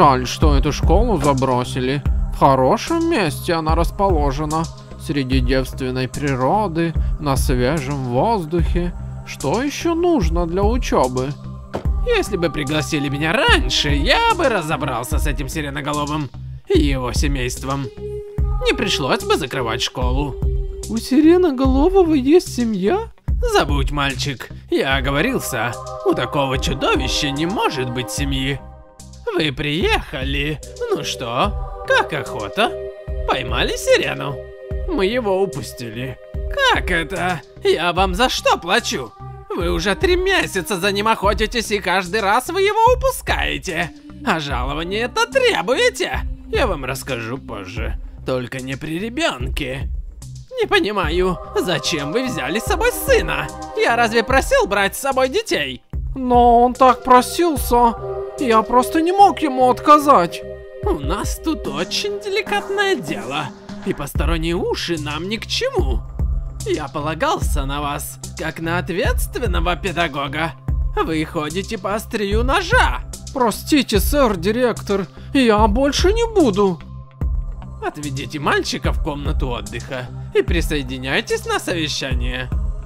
Жаль, что эту школу забросили. В хорошем месте она расположена. Среди девственной природы, на свежем воздухе. Что еще нужно для учебы? Если бы пригласили меня раньше, я бы разобрался с этим сиреноголовым и его семейством. Не пришлось бы закрывать школу. У сиреноголового есть семья? Забудь, мальчик, я оговорился. У такого чудовища не может быть семьи. Вы приехали. Ну что, как охота? Поймали сирену? Мы его упустили. Как это? Я вам за что плачу? Вы уже 3 месяца за ним охотитесь, и каждый раз вы его упускаете. А жалование это требуете? Я вам расскажу позже. Только не при ребенке. Не понимаю, зачем вы взяли с собой сына? Я разве просил брать с собой детей? Но он так просился. Я просто не мог ему отказать. У нас тут очень деликатное дело. И посторонние уши нам ни к чему. Я полагался на вас, как на ответственного педагога. Вы ходите по острию ножа. Простите, сэр, директор, я больше не буду. Отведите мальчика в комнату отдыха и присоединяйтесь на совещание.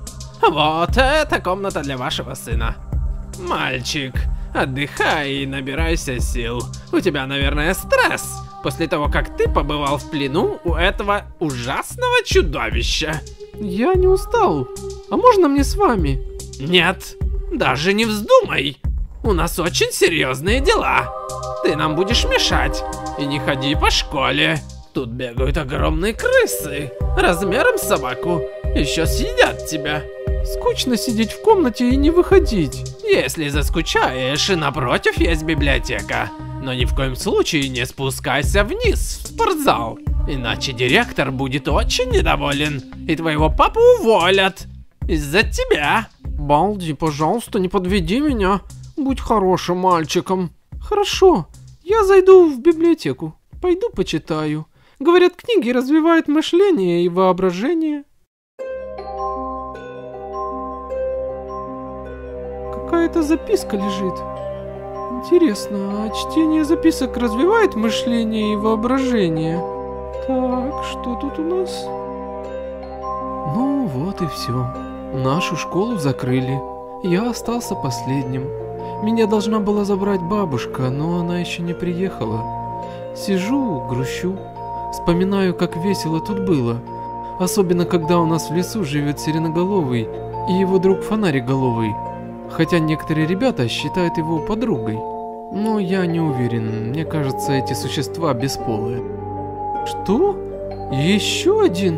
Вот это комната для вашего сына. Мальчик, отдыхай и набирайся сил. У тебя, наверное, стресс после того, как ты побывал в плену у этого ужасного чудовища. Я не устал. А можно мне с вами? Нет, даже не вздумай. У нас очень серьезные дела. Ты нам будешь мешать. И не ходи по школе. Тут бегают огромные крысы, размером с собаку. Еще съедят тебя. Скучно сидеть в комнате и не выходить. Если заскучаешь, напротив есть библиотека. Но ни в коем случае не спускайся вниз в спортзал. Иначе директор будет очень недоволен. И твоего папу уволят. Из-за тебя. Балди, пожалуйста, не подведи меня. Будь хорошим мальчиком. Хорошо, я зайду в библиотеку. Пойду почитаю. Говорят, книги развивают мышление и воображение. Какая-то записка лежит. Интересно, а чтение записок развивает мышление и воображение? Так, что тут у нас? Ну вот и все. Нашу школу закрыли. Я остался последним. Меня должна была забрать бабушка, но она еще не приехала. Сижу, грущу. Вспоминаю, как весело тут было. Особенно, когда у нас в лесу живет сиреноголовый и его друг фонариголовый. Хотя некоторые ребята считают его подругой. Но я не уверен, мне кажется, эти существа бесполые. Что? Еще один?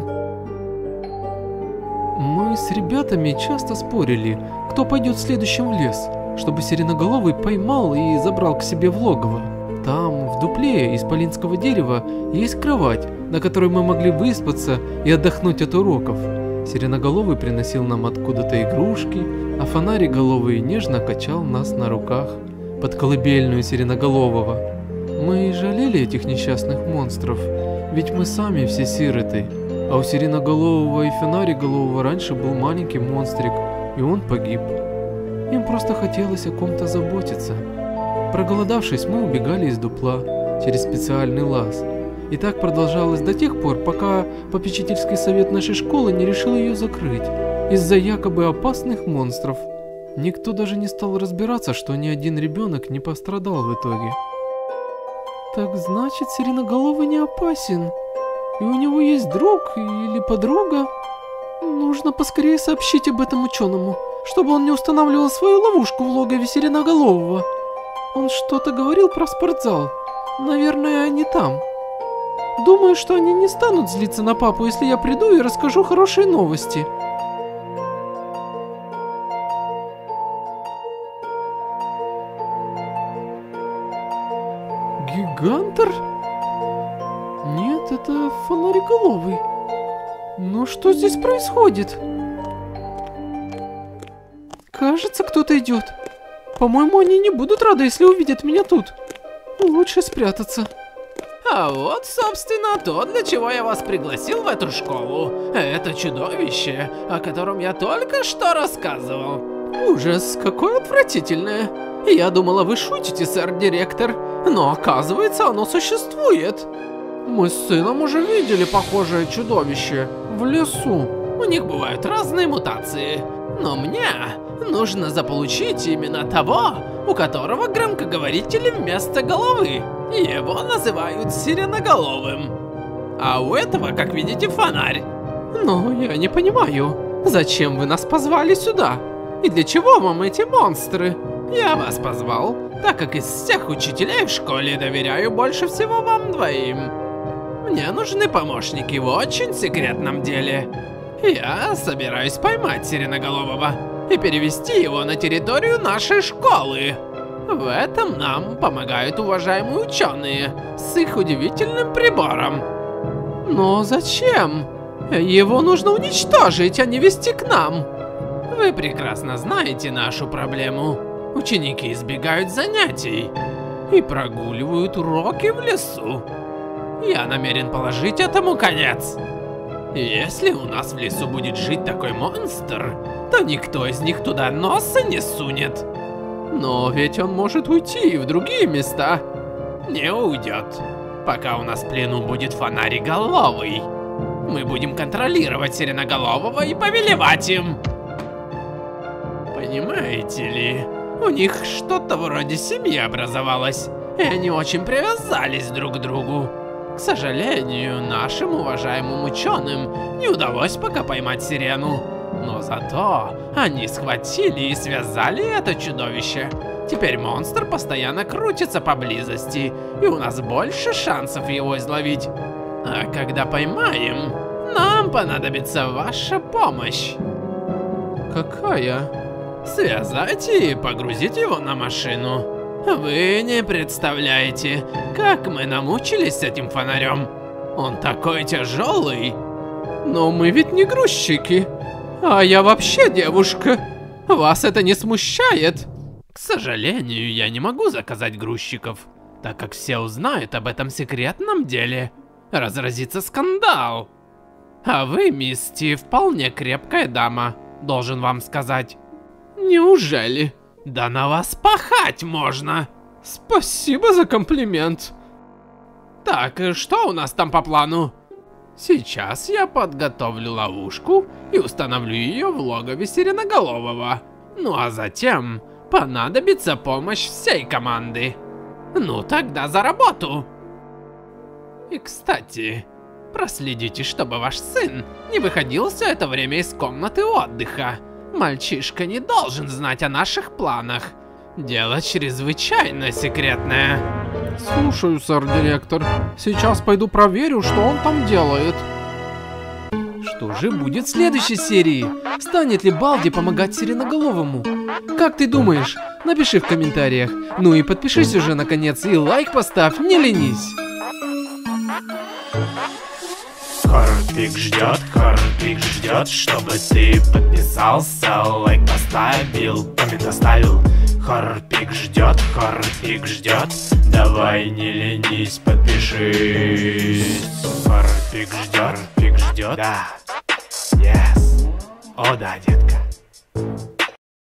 Мы с ребятами часто спорили, кто пойдет следующим в лес, чтобы сиреноголовый поймал и забрал к себе в логово. Там, в дупле исполинского дерева, есть кровать, на которой мы могли выспаться и отдохнуть от уроков. Сиреноголовый приносил нам откуда-то игрушки, а фонариголовый нежно качал нас на руках под колыбельную сиреноголового. Мы жалели этих несчастных монстров, ведь мы сами все сироты, а у сиреноголового и фонариголового раньше был маленький монстрик, и он погиб. Им просто хотелось о ком-то заботиться. Проголодавшись, мы убегали из дупла через специальный лаз. И так продолжалось до тех пор, пока попечительский совет нашей школы не решил ее закрыть из-за якобы опасных монстров. Никто даже не стал разбираться, что ни один ребенок не пострадал в итоге. Так значит, сиреноголовый не опасен. И у него есть друг или подруга. Нужно поскорее сообщить об этом ученому, чтобы он не устанавливал свою ловушку в логове сиреноголового. Он что-то говорил про спортзал. Наверное, они там. Думаю, что они не станут злиться на папу, если я приду и расскажу хорошие новости. Гигантор? Нет, это фонариголовый. Но что здесь происходит? Кажется, кто-то идет. По-моему, они не будут рады, если увидят меня тут. Лучше спрятаться. А вот, собственно, то, для чего я вас пригласил в эту школу. Это чудовище, о котором я только что рассказывал. Ужас, какое отвратительное. Я думала, вы шутите, сэр-директор. Но оказывается, оно существует. Мы с сыном уже видели похожее чудовище в лесу. У них бывают разные мутации, но мне нужно заполучить именно того, у которого громкоговорители вместо головы. Его называют сиреноголовым. А у этого, как видите, фонарь. Но я не понимаю, зачем вы нас позвали сюда? И для чего вам эти монстры? Я вас позвал, так как из всех учителей в школе доверяю больше всего вам двоим. Мне нужны помощники в очень секретном деле. Я собираюсь поймать сиреноголового и перевести его на территорию нашей школы. В этом нам помогают уважаемые ученые с их удивительным прибором. Но зачем? Его нужно уничтожить, а не вести к нам. Вы прекрасно знаете нашу проблему. Ученики избегают занятий и прогуливают уроки в лесу. Я намерен положить этому конец. Если у нас в лесу будет жить такой монстр, то никто из них туда носа не сунет. Но ведь он может уйти в другие места. Не уйдет, пока у нас в плену будет фонариголовый. Мы будем контролировать сиреноголового и повелевать им. Понимаете ли, у них что-то вроде семьи образовалось, и они очень привязались друг к другу. К сожалению, нашим уважаемым ученым не удалось пока поймать сирену. Но зато они схватили и связали это чудовище. Теперь монстр постоянно крутится поблизости, и у нас больше шансов его изловить. А когда поймаем, нам понадобится ваша помощь. Какая? Связать и погрузить его на машину. Вы не представляете, как мы намучились с этим фонарем. Он такой тяжелый. Но мы ведь не грузчики. А я вообще девушка. Вас это не смущает? К сожалению, я не могу заказать грузчиков, так как все узнают об этом секретном деле. Разразится скандал. А вы, мисти, вполне крепкая дама, должен вам сказать. Неужели? Да на вас пахать можно. Спасибо за комплимент. Так, что у нас там по плану? Сейчас я подготовлю ловушку и установлю ее в логове сиреноголового. Ну а затем понадобится помощь всей команды. Ну тогда за работу. И кстати, проследите, чтобы ваш сын не выходил все это время из комнаты отдыха. Мальчишка не должен знать о наших планах. Дело чрезвычайно секретное. Слушаю, сэр-директор. Сейчас пойду проверю, что он там делает. Что же будет в следующей серии? Станет ли Балди помогать сиреноголовому? Как ты думаешь? Напиши в комментариях. Ну и подпишись уже наконец и лайк поставь, не ленись. Хоррор-пик ждет, чтобы ты подписался, лайк поставил, коммент оставил. Хоррор-пик ждет, давай не ленись, подпишись. Хоррор-пик ждет, да, yes. О да, детка.